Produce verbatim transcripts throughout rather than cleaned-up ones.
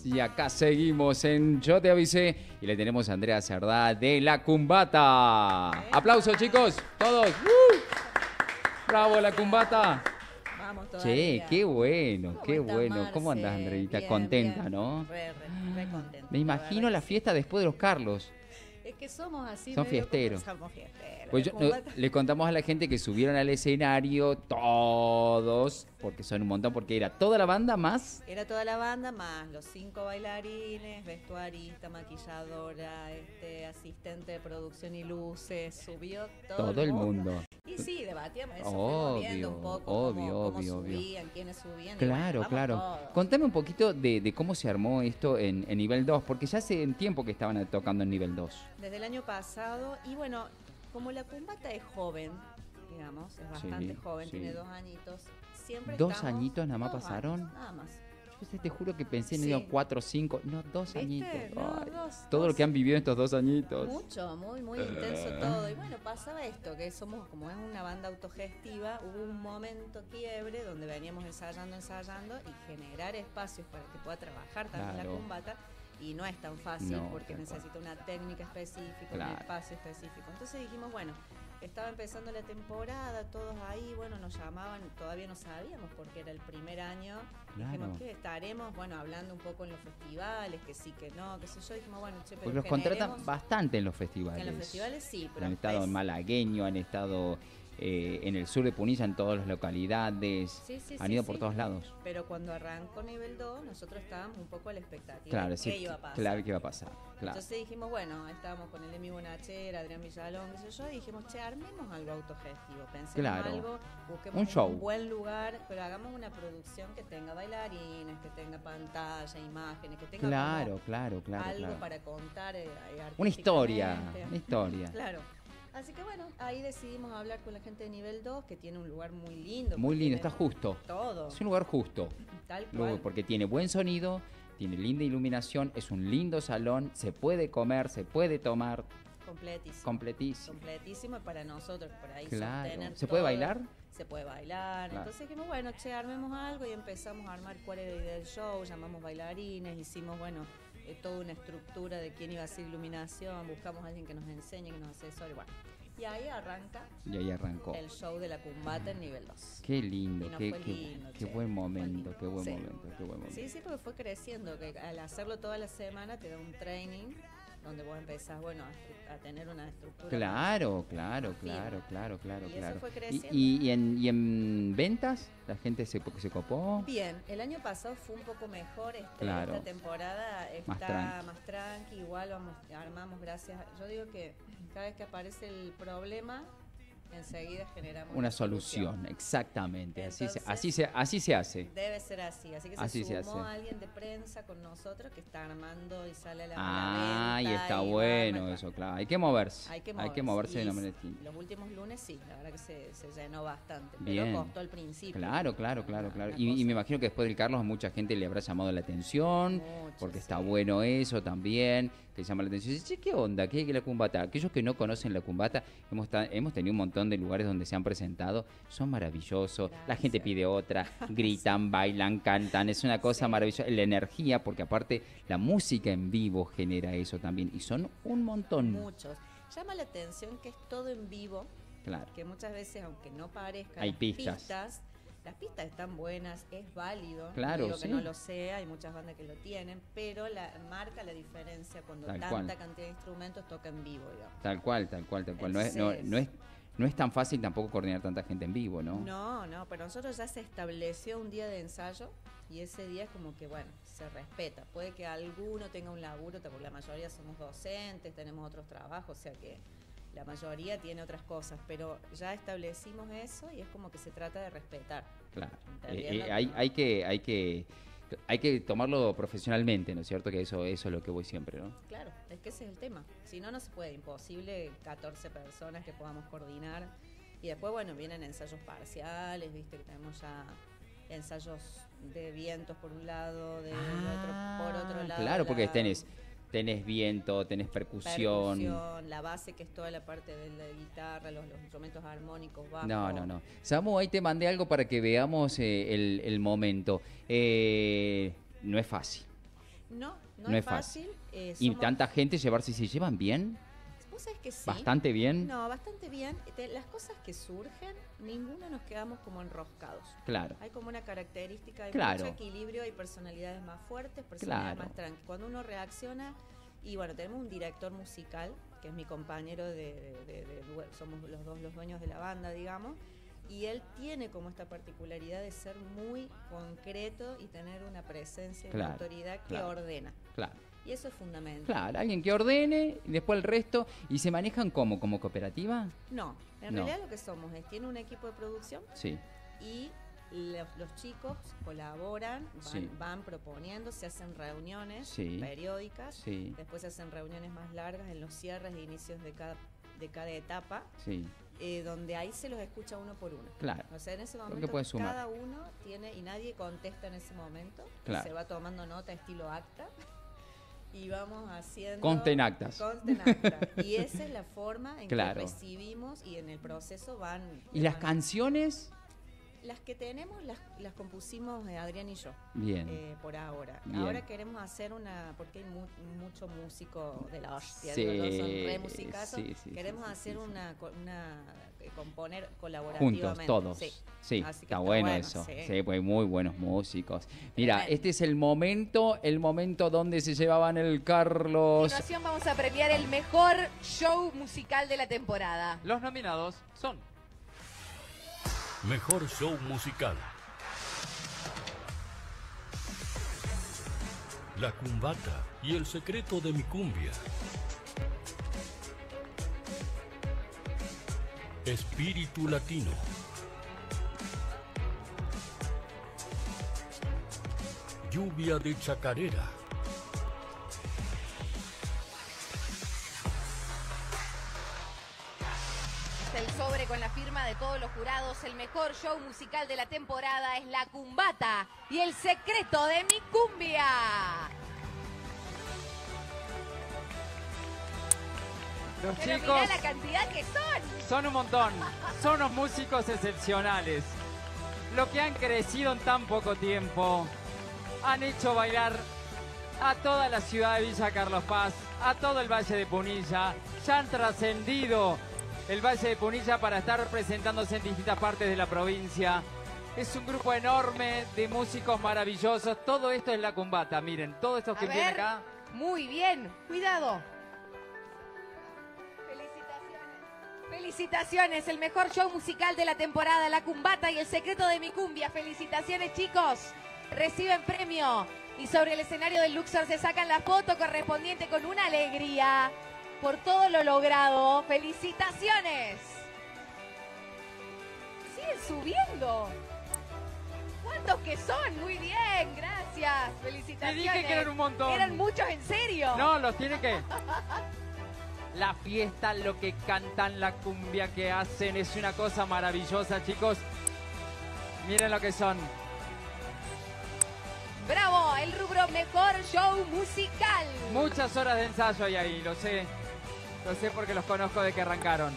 Y acá seguimos en Yo Te Avisé y le tenemos a Andrea Cerdá de La Cumbata. Aplausos, chicos, todos. ¡Uh! Bravo, La Cumbata. Vamos todavía. Che, qué bueno, ¿Cómo qué está, bueno. Marce? ¿Cómo andás, Andreita? Bien, Contenta, bien. ¿no? Re, re, re contenta. Me imagino la la fiesta después de los Carlos. Es que somos así. Son medio fiesteros. como- Somos fiesteros. Pues yo, La no, Cumbata- le contamos a la gente que subieron al escenario todos, porque son un montón, porque era toda la banda más Era toda la banda más los cinco bailarines, vestuarista, maquilladora, este, asistente de producción y luces. Subió todo, todo el mundo. Y sí, debatíamos eso, Obvio, fuimos viendo un poco obvio, cómo, cómo obvio, obvio. subían, quiénes subían. y Claro, bueno, claro. vamos todos. Contame un poquito de, de cómo se armó esto en, en nivel dos, porque ya hace un tiempo que estaban tocando en nivel dos. Desde el año pasado, y bueno, como la Cumbata es joven, digamos, es bastante Sí, joven, sí. tiene dos añitos, siempre ¿Dos estamos- añitos nada más dos pasaron? años, nada más. Yo te, te juro que pensé en Sí. digo, cuatro o cinco, no, dos ¿Viste? añitos. No, Ay, dos, todo lo dos. que han vivido estos dos añitos. Mucho, muy, muy intenso todo. Y bueno, pasaba esto, que somos, como es una banda autogestiva, hubo un momento quiebre donde veníamos ensayando, ensayando y generar espacios para que pueda trabajar también Claro. la Cumbata. Y no es tan fácil No, porque tal cual. necesita una técnica específica, Claro. un espacio específico. Entonces dijimos, bueno, estaba empezando la temporada, todos ahí, bueno, nos llamaban, todavía no sabíamos porque era el primer año. Claro. Dijimos que estaremos, bueno, hablando un poco en los festivales, que sí, que no, qué sé yo. Dijimos, bueno, che, pero Porque los contratan generemos- bastante en los festivales. en los festivales sí, pero Han estado en es- Malagueño, han estado eh, en el sur de Punilla, en todas las localidades. Sí, sí, han sí, ido sí. por todos lados. Pero cuando arrancó nivel dos, nosotros estábamos un poco a la expectativa Claro, de sí, qué iba a pasar. claro que iba a pasar. Claro. Entonces dijimos, bueno, estábamos con el Emi Bonachera, Adrián Villalón, qué sé yo, y dijimos, che, armemos algo autogestivo, pensemos Claro. algo, busquemos Un show. buen lugar, pero hagamos una producción que tenga bailarines, que tenga pantalla, imágenes, que tenga Claro, como claro, claro, algo claro. para contar. eh, eh, Una historia, artísticamente. una historia. Claro. Así que bueno, ahí decidimos hablar con la gente de nivel dos, que tiene un lugar muy lindo. Muy porque lindo, tiene está justo. Todo, Es un lugar justo. tal Luego, cual. porque tiene buen sonido, tiene linda iluminación, es un lindo salón, se puede comer, se puede tomar, Completísimo. completísimo. Completísimo y para nosotros, por ahí Claro. sostener ¿Se puede todo. bailar? Se puede bailar. Claro. Entonces dijimos, bueno, che, armemos algo y empezamos a armar cuál era la idea del show, llamamos bailarines, hicimos, bueno, eh, toda una estructura de quién iba a hacer iluminación, buscamos a alguien que nos enseñe, que nos asesore, bueno. Y ahí arranca Y ahí arrancó. el show de la Cumbata en nivel dos. Qué lindo, Y nos qué, fue qué- lindo, qué che, buen fue momento, lindo. qué buen Sí. momento, qué buen momento. Sí, sí, porque fue creciendo, que al hacerlo toda la semana te da un training donde vos empezás, bueno, a, estru- a tener una estructura. Claro, claro, más firme. claro, claro, claro, Y eso claro. fue ¿Y, creciendo. y, y en, y en ventas? ¿La gente se, se copó? Bien, el año pasado fue un poco mejor, este, Claro. esta temporada Más está tranqui. más tranqui, igual vamos, armamos gracias. a- Yo digo que cada vez que aparece el problema, enseguida generamos Una solución, exactamente. Así se, Entonces- así se, así se hace. Debe ser así, así que Así se se sumó hace. alguien de prensa con nosotros que está armando y sale a la, a la Ah, y venta está y va, bueno arma- eso, claro. Hay que moverse. Hay que Hay moverse. que moverse de Y una manera distinta. Los últimos lunes sí, la verdad que se, se llenó bastante, Bien. pero costó al principio. Claro, claro, claro, Una- claro. una Y, y cosa. me imagino que después del Carlos a mucha gente le habrá llamado la atención, Mucho, porque sí. está bueno eso también, que llama la atención. Dice, che, ¿qué onda? ¿Qué es la Cumbata? Aquellos que no conocen la Cumbata, hemos, ta- hemos tenido un montón de lugares donde se han presentado, son maravillosos. La Gracias. gente pide otra, gritan, bailan, cantan, es una cosa Sí. maravillosa. La energía, porque aparte la música en vivo genera eso también, y son un montón. Muchos. Llama la atención que es todo en vivo, Claro. que muchas veces, aunque no parezca, Hay las pistas. las pistas están buenas, es válido. Claro, no digo sí. que no lo sea, hay muchas bandas que lo tienen, pero la, marca la diferencia cuando Tal tanta cual. cantidad de instrumentos toca en vivo, digamos. Tal cual, tal cual, tal cual. No es, no, Entonces- no es, no es tan fácil tampoco coordinar tanta gente en vivo, ¿no? No, no, pero nosotros ya se estableció un día de ensayo y ese día es como que, bueno, se respeta. Puede que alguno tenga un laburo, porque la mayoría somos docentes, tenemos otros trabajos, o sea que la mayoría tiene otras cosas, pero ya establecimos eso y es como que se trata de respetar. Claro. Entendiendo Eh, eh, que hay, no. hay que, hay que, hay que tomarlo profesionalmente, ¿no es cierto? Que eso, eso es lo que voy siempre, ¿no? Claro, es que ese es el tema. Si no, no se puede, imposible catorce personas que podamos coordinar. Y después, bueno, vienen ensayos parciales, viste que tenemos ya ensayos de vientos por un lado, de otro, por otro lado. Ah, claro, porque la tenés, tenés viento, tenés percusión. percusión, la base que es toda la parte de la guitarra, los, los instrumentos armónicos, bajo. No, no, no. Samu, ahí te mandé algo para que veamos eh, el, el momento. Eh, no es fácil. No, no, No es es fácil. fácil. eh, Y somos- tanta gente llevarse, ¿se llevan bien? ¿Vos sabés que sí? Bastante bien. No, bastante bien. Te- las cosas que surgen, ninguno nos quedamos como enroscados. Claro. Hay como una característica, hay Claro. mucho equilibrio, hay personalidades más fuertes, personalidades Claro. más tranquilas. Cuando uno reacciona, y bueno, tenemos un director musical, que es mi compañero de, de- de- de due- somos los dos los dueños de la banda, digamos, y él tiene como esta particularidad de ser muy concreto y tener una presencia y una Claro, autoridad que claro. ordena. Claro. Y eso es fundamental. Claro, alguien que ordene, y después el resto. ¿Y se manejan como? ¿Como cooperativa? No, en No. realidad lo que somos es, tiene un equipo de producción Sí. y los, los chicos colaboran, van, Sí. van proponiendo, se hacen reuniones Sí. periódicas, Sí. después se hacen reuniones más largas en los cierres e inicios de cada, de cada etapa, Sí. eh, donde ahí se los escucha uno por uno. Claro. O sea, en ese que momento puede sumar. cada uno tiene, y nadie contesta en ese momento, Claro. se va tomando nota estilo acta. Y vamos haciendo... Consta en actas. Consta en acta. Y esa es la forma en Claro. que recibimos y en el proceso van... ¿Y las van- canciones? Las que tenemos las, las compusimos eh, Adrián y yo, Bien. eh, por ahora. Bien. Ahora queremos hacer una... Porque hay mu- mucho músico de la hostia, Sí, digo yo, son re musicazos. sí, sí, queremos sí, sí, hacer sí, una... co- una eh, componer colaborativamente. Juntos, todos. Sí. Sí, Así que está está bueno, bueno, eso. Sí, sí. pues muy buenos músicos. Mira, Tremendo. este es el momento, el momento donde se llevaban el A Carlos. continuación vamos a premiar el mejor show musical de la temporada. Los nominados son Mejor show musical. La Cumbata y el secreto de mi cumbia. Espíritu Latino. Lluvia de chacarera. El sobre con la firma de todos los jurados. El mejor show musical de la temporada es La Cumbata y el secreto de mi cumbia. los Pero chicos. mirá la cantidad que son. Son un montón. Son unos músicos excepcionales. Lo que han crecido en tan poco tiempo. Han hecho bailar a toda la ciudad de Villa Carlos Paz, a todo el Valle de Punilla. Ya han trascendido el Valle de Punilla para estar presentándose en distintas partes de la provincia. Es un grupo enorme de músicos maravillosos. Todo esto es La Cumbata. Miren, todos estos A que vienen ver, acá. muy bien, cuidado. Felicitaciones. Felicitaciones, el mejor show musical de la temporada, La Cumbata y el secreto de mi cumbia. Felicitaciones, chicos. Reciben premio y sobre el escenario del Luxor se sacan la foto correspondiente con una alegría por todo lo logrado. Felicitaciones. Siguen subiendo. ¿Cuántos que son? Muy bien, gracias. Felicitaciones. Te dije que eran un montón. Eran muchos, en serio. No, los tiene que... La fiesta, lo que cantan, la cumbia que hacen, es una cosa maravillosa, chicos. Miren lo que son. Bravo, el rubro mejor show musical. Muchas horas de ensayo hay ahí, lo sé. Lo sé porque los conozco de que arrancaron.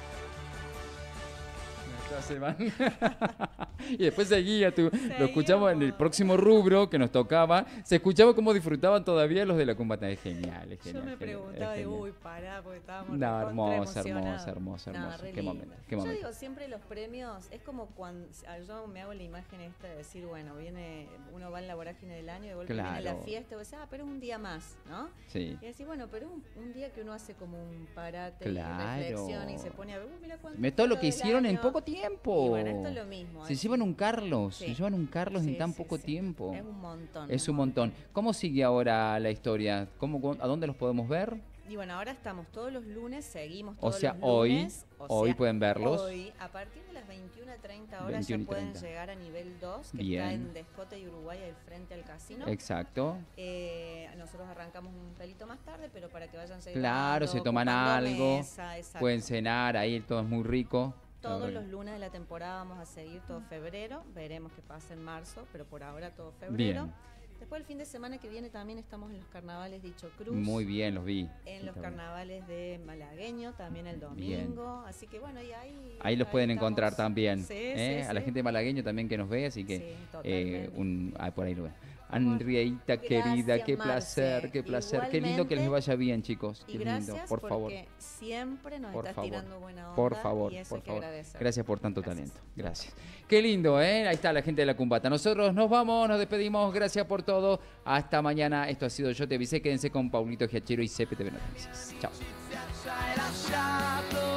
Ya se van. Y después seguía, tú, lo escuchamos en el próximo rubro que nos tocaba. Se escuchaba cómo disfrutaban todavía los de la Cumbata. Es genial, es Yo genial. me es genial, preguntaba, es de, genial. uy, pará, porque estábamos No, recontra hermoso, emocionados. hermoso, hermoso, No, hermoso. re Qué lindo. momento, qué Yo momento. digo, siempre los premios, es como cuando, ah, yo me hago la imagen esta de decir, bueno, viene, uno va en la vorágine del año y de golpe viene la Claro. fiesta y vos decís, ah, pero es un día más, ¿no? Sí. Y decís, bueno, pero es un, un día que uno hace como un parate Claro. y reflexión y se pone a ver, uy, mira cuánto Ve todo lo falta que del hicieron en año. poco tiempo. Y bueno, esto es lo mismo. Se es- llevan un Carlos, Sí. se llevan un Carlos Sí, en tan sí, poco sí. tiempo. Es un montón. Es un montón. ¿Cómo sigue ahora la historia? ¿Cómo, ¿A dónde los podemos ver? Y bueno, ahora estamos todos los lunes, seguimos O todos sea, los hoy, lunes. o hoy sea, pueden verlos. Hoy, a partir de las veintiuna treinta horas veintiuna y ya pueden treinta. llegar a nivel dos, que Bien. está en Descote y Uruguay, al frente al casino. Exacto. Eh, nosotros arrancamos un pelito más tarde, pero para que vayan llegando, Claro, se toman ocupando algo, mesa, exacto. pueden cenar, ahí todo es muy rico. Todos Todo los rico. lunes de la temporada vamos a seguir todo febrero. Veremos qué pasa en marzo, pero por ahora todo febrero. Bien. Después el fin de semana que viene también estamos en los carnavales Dicho Cruz. Muy bien, los vi. En los Está bien. carnavales de Malagueño, también el Bien. domingo. Así que bueno, y ahí. Ahí los pueden estamos. encontrar también. Sí, ¿eh? sí, A la sí. gente de malagueño también que nos ve, así que Sí, eh, totalmente. un, ah, por ahí lo ven. Andreita, querida, Gracias, qué Marce. placer, qué placer. Qué lindo que les Igualmente. vaya bien, chicos. Y Qué gracias lindo, por favor. porque siempre nos Por estás favor, tirando buena onda. por favor, y eso por hay que favor. agradecer. Gracias por tanto Gracias. talento. Gracias. Qué lindo, ¿eh? Ahí está la gente de la Cumbata. Nosotros nos vamos, nos despedimos. Gracias por todo. Hasta mañana. Esto ha sido Yo Te Avisé. Quédense con Paulito Giachero y C P T V Noticias. Chao.